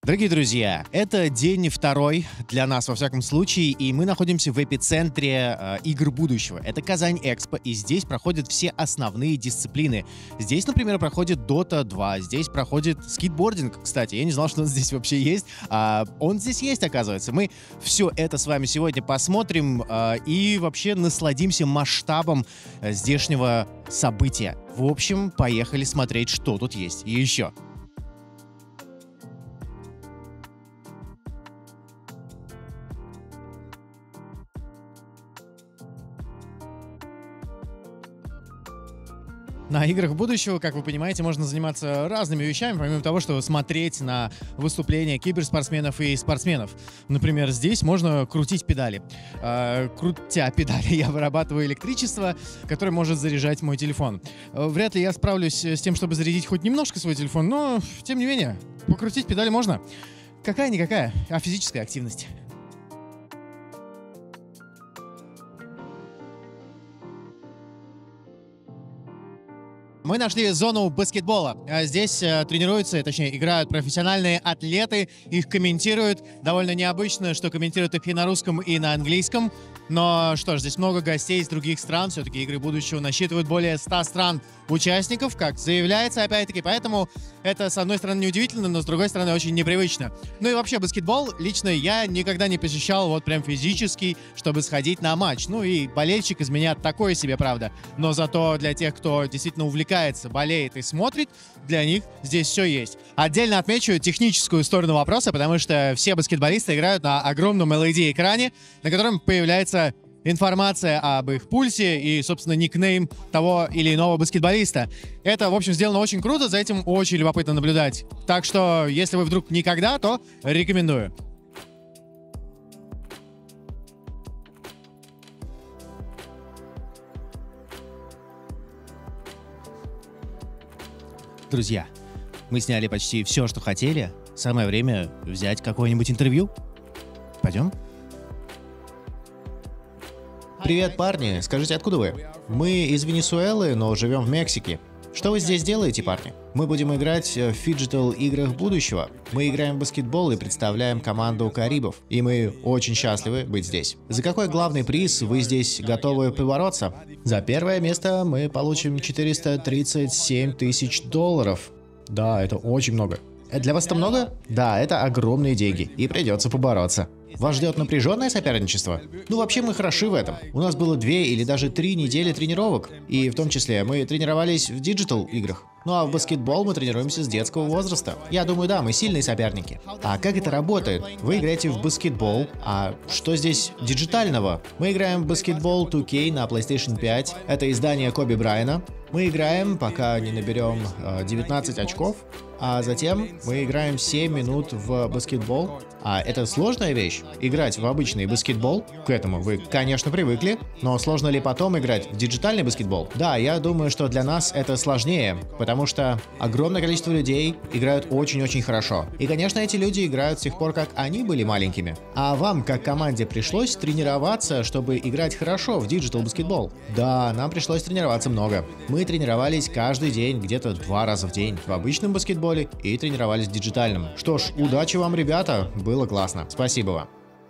Дорогие друзья, это день второй для нас, во всяком случае, и мы находимся в эпицентре игр будущего. Это Казань Экспо, и здесь проходят все основные дисциплины. Здесь, например, проходит Dota 2, здесь проходит скейтбординг, кстати, я не знал, что он здесь вообще есть, а он здесь есть, оказывается. Мы все это с вами сегодня посмотрим и вообще насладимся масштабом здешнего события. В общем, поехали смотреть, что тут есть и еще. На играх будущего, как вы понимаете, можно заниматься разными вещами, помимо того, что смотреть на выступления киберспортсменов и спортсменов. Например, здесь можно крутить педали. Крутя педали, я вырабатываю электричество, которое может заряжать мой телефон. Вряд ли я справлюсь с тем, чтобы зарядить хоть немножко свой телефон, но, тем не менее, покрутить педали можно. Какая-никакая, а физическая активность. Мы нашли зону баскетбола. Здесь тренируются, точнее, играют профессиональные атлеты, их комментируют. Довольно необычно, что комментируют их и на русском, и на английском. Но что ж, здесь много гостей из других стран. Все-таки игры будущего насчитывают более 100 стран участников, как заявляется, опять-таки. Поэтому это, с одной стороны, неудивительно, но с другой стороны, очень непривычно. Ну и вообще, баскетбол лично я никогда не посещал вот прям физически, чтобы сходить на матч. Ну и болельщик из меня такой себе, правда. Но зато для тех, кто действительно увлекается, болеет и смотрит, для них здесь все есть. Отдельно отмечу техническую сторону вопроса, потому что все баскетболисты играют на огромном LED-экране, на котором появляется информация об их пульсе и, собственно, никнейм того или иного баскетболиста. Это, в общем, сделано очень круто, за этим очень любопытно наблюдать. Так что, если вы вдруг никогда, то рекомендую. Друзья, мы сняли почти все, что хотели. Самое время взять какое-нибудь интервью. Пойдем? Привет, парни. Скажите, откуда вы? Мы из Венесуэлы, но живем в Мексике. Что вы здесь делаете, парни? Мы будем играть в фиджитал-играх будущего. Мы играем в баскетбол и представляем команду Карибов. И мы очень счастливы быть здесь. За какой главный приз вы здесь готовы побороться? За первое место мы получим 437 тысяч долларов. Да, это очень много. Для вас это много? Да, это огромные деньги. И придется побороться. Вас ждет напряженное соперничество? Ну, вообще мы хороши в этом. У нас было 2 или даже 3 недели тренировок. И в том числе мы тренировались в диджитал-играх. Ну а в баскетбол мы тренируемся с детского возраста. Я думаю, да, мы сильные соперники. А как это работает? Вы играете в баскетбол, а что здесь диджитального? Мы играем в баскетбол 2K на PlayStation 5. Это издание Коби Брайана. Мы играем, пока не наберем 19 очков. А затем мы играем 7 минут в баскетбол. А это сложная вещь? Играть в обычный баскетбол? К этому вы, конечно, привыкли. Но сложно ли потом играть в диджитальный баскетбол? Да, я думаю, что для нас это сложнее, потому что огромное количество людей играют очень-очень хорошо. И, конечно, эти люди играют с тех пор, как они были маленькими. А вам, как команде, пришлось тренироваться, чтобы играть хорошо в диджитал баскетбол? Да, нам пришлось тренироваться много. Мы тренировались каждый день, где-то 2 раза в день в обычном баскетболе и тренировались в диджитальном. Что ж, удачи вам, ребята, было классно. Спасибо вам.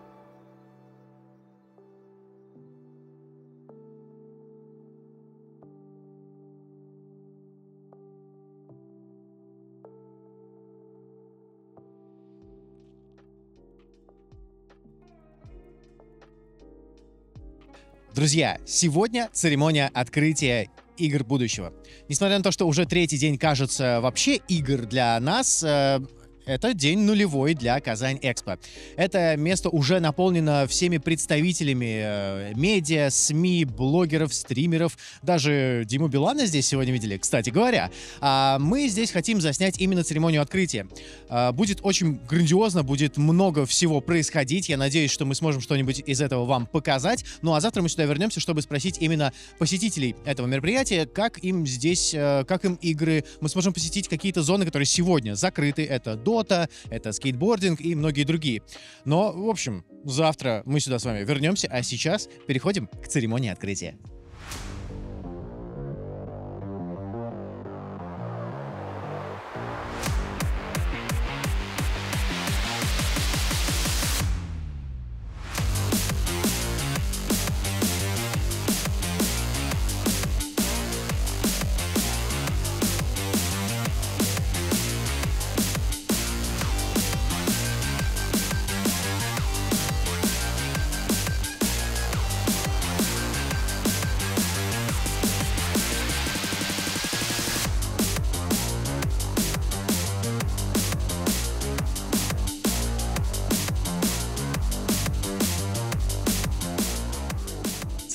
Друзья, сегодня церемония открытия игр будущего. Несмотря на то, что уже 3-й день кажется вообще игр для нас, это день нулевой для Казань Экспо. Это место уже наполнено всеми представителями медиа, СМИ, блогеров, стримеров. Даже Диму Билана здесь сегодня видели, кстати говоря. Мы здесь хотим заснять именно церемонию открытия. Будет очень грандиозно, будет много всего происходить. Я надеюсь, что мы сможем что-нибудь из этого вам показать. Ну а завтра мы сюда вернемся, чтобы спросить именно посетителей этого мероприятия, как им здесь, как им игры. Мы сможем посетить какие-то зоны, которые сегодня закрыты. Это Dota, это скейтбординг и многие другие. Но, в общем, завтра мы сюда с вами вернемся, а сейчас переходим к церемонии открытия.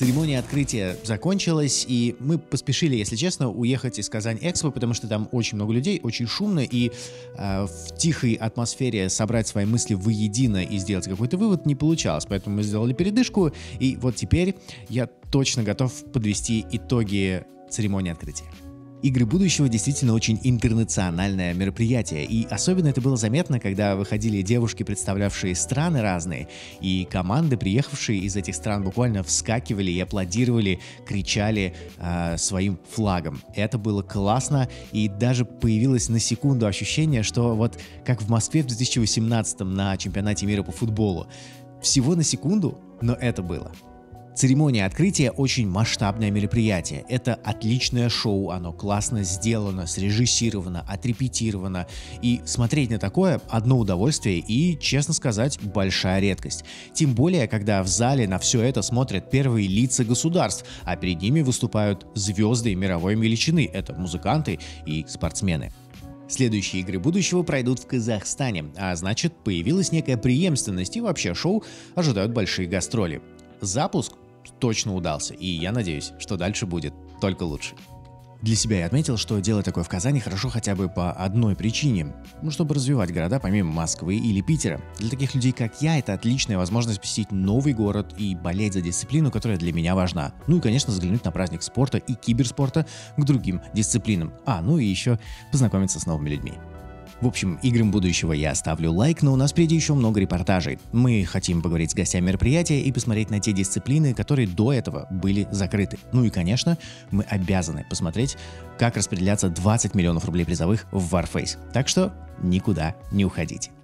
Церемония открытия закончилась, и мы поспешили, если честно, уехать из Казань Экспо, потому что там очень много людей, очень шумно, и в тихой атмосфере собрать свои мысли воедино и сделать какой-то вывод не получалось. Поэтому мы сделали передышку, и вот теперь я точно готов подвести итоги церемонии открытия. Игры будущего действительно очень интернациональное мероприятие, и особенно это было заметно, когда выходили девушки, представлявшие страны разные, и команды, приехавшие из этих стран, буквально вскакивали и аплодировали, кричали своим флагом. Это было классно, и даже появилось на секунду ощущение, что вот как в Москве в 2018 на чемпионате мира по футболу. Всего на секунду, но это было. Церемония открытия очень масштабное мероприятие. Это отличное шоу, оно классно сделано, срежиссировано, отрепетировано. И смотреть на такое одно удовольствие и, честно сказать, большая редкость. Тем более, когда в зале на все это смотрят первые лица государств, а перед ними выступают звезды мировой величины. Это музыканты и спортсмены. Следующие игры будущего пройдут в Казахстане, а значит, появилась некая преемственность, и вообще шоу ожидают большие гастроли. Запуск точно удался, и я надеюсь, что дальше будет только лучше. Для себя я отметил, что делать такое в Казани хорошо хотя бы по одной причине. Чтобы развивать города помимо Москвы или Питера. Для таких людей, как я, это отличная возможность посетить новый город и болеть за дисциплину, которая для меня важна. Ну и, конечно, взглянуть на праздник спорта и киберспорта к другим дисциплинам. Ну и еще познакомиться с новыми людьми. В общем, играм будущего я ставлю лайк, но у нас впереди еще много репортажей. Мы хотим поговорить с гостями мероприятия и посмотреть на те дисциплины, которые до этого были закрыты. Ну и, конечно, мы обязаны посмотреть, как распределяться 20 миллионов рублей призовых в Warface. Так что никуда не уходите.